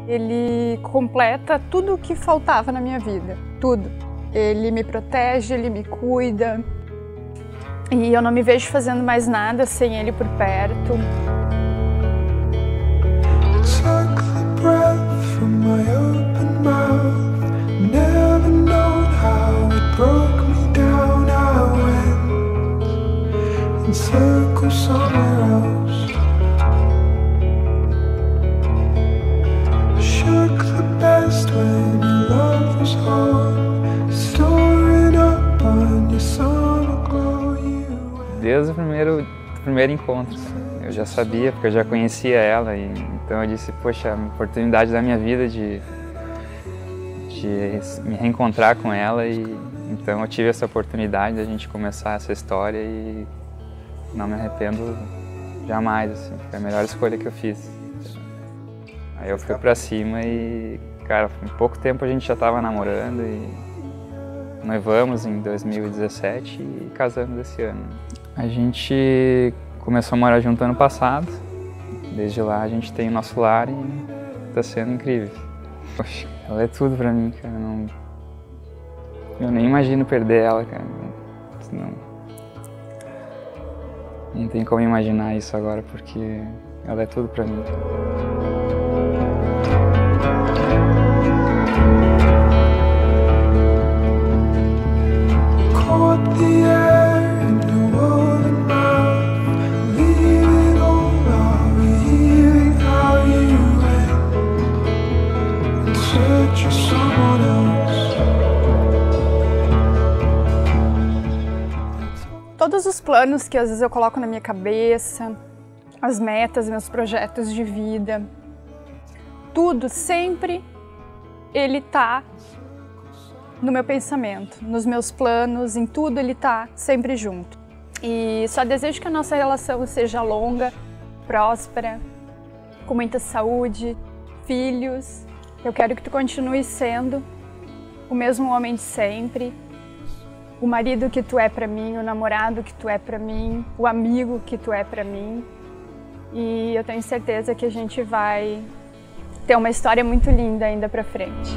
Ele completa tudo o que faltava na minha vida, tudo. Ele me protege, ele me cuida. E eu não me vejo fazendo mais nada sem ele por perto. Desde o primeiro encontro, eu já sabia, porque eu já conhecia ela, e então eu disse, poxa, a oportunidade da minha vida de me reencontrar com ela, e então eu tive essa oportunidade de a gente começar essa história e não me arrependo jamais, assim, foi a melhor escolha que eu fiz. Aí eu fui pra cima e, cara, em pouco tempo a gente já estava namorando e noivamos em 2017 e casamos esse ano. A gente começou a morar junto ano passado, desde lá a gente tem o nosso lar e tá sendo incrível. Poxa, ela é tudo pra mim, cara, eu nem imagino perder ela, cara, não tem como imaginar isso agora, porque ela é tudo pra mim. Todos os planos que às vezes eu coloco na minha cabeça, as metas, meus projetos de vida, tudo sempre ele tá no meu pensamento, nos meus planos, em tudo ele tá sempre junto. E só desejo que a nossa relação seja longa, próspera, com muita saúde, filhos. Eu quero que tu continue sendo o mesmo homem de sempre, o marido que tu é pra mim, o namorado que tu é pra mim, o amigo que tu é pra mim. E eu tenho certeza que a gente vai ter uma história muito linda ainda pra frente.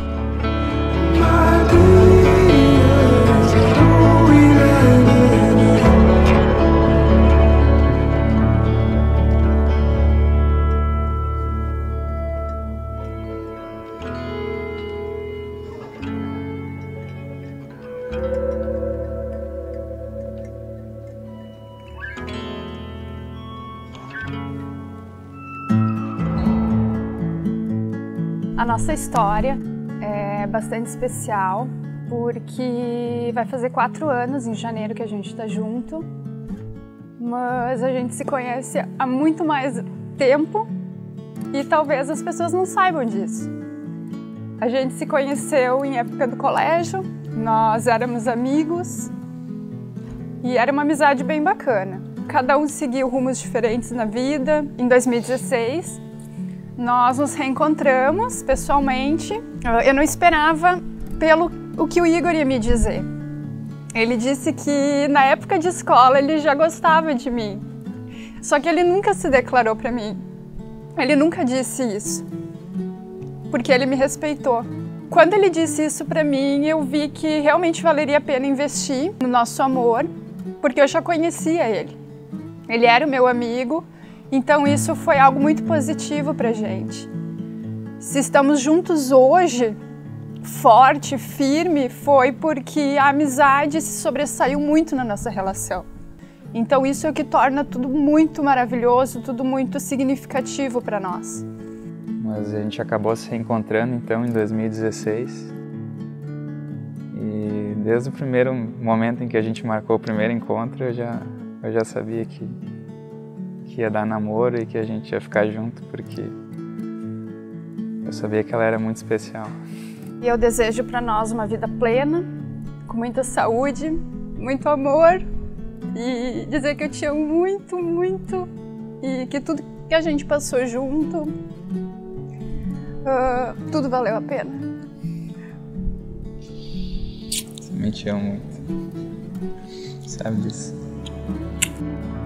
A nossa história é bastante especial porque vai fazer 4 anos em janeiro que a gente está junto, mas a gente se conhece há muito mais tempo e talvez as pessoas não saibam disso. A gente se conheceu em época do colégio, nós éramos amigos e era uma amizade bem bacana. Cada um seguiu rumos diferentes na vida. Em 2016, nós nos reencontramos pessoalmente. Eu não esperava pelo o que o Igor ia me dizer. Ele disse que na época de escola ele já gostava de mim. Só que ele nunca se declarou para mim. Ele nunca disse isso. Porque ele me respeitou. Quando ele disse isso para mim, eu vi que realmente valeria a pena investir no nosso amor, porque eu já conhecia ele. Ele era o meu amigo. Então isso foi algo muito positivo pra gente. Se estamos juntos hoje, forte, firme, foi porque a amizade se sobressaiu muito na nossa relação. Então isso é o que torna tudo muito maravilhoso, tudo muito significativo para nós. Mas a gente acabou se reencontrando então em 2016. E desde o primeiro momento em que a gente marcou o primeiro encontro, eu já sabia que ia dar namoro e que a gente ia ficar junto, porque eu sabia que ela era muito especial. E eu desejo para nós uma vida plena, com muita saúde, muito amor, e dizer que eu te amo muito, muito, e que tudo que a gente passou junto, tudo valeu a pena. Também te amo muito, sabe disso.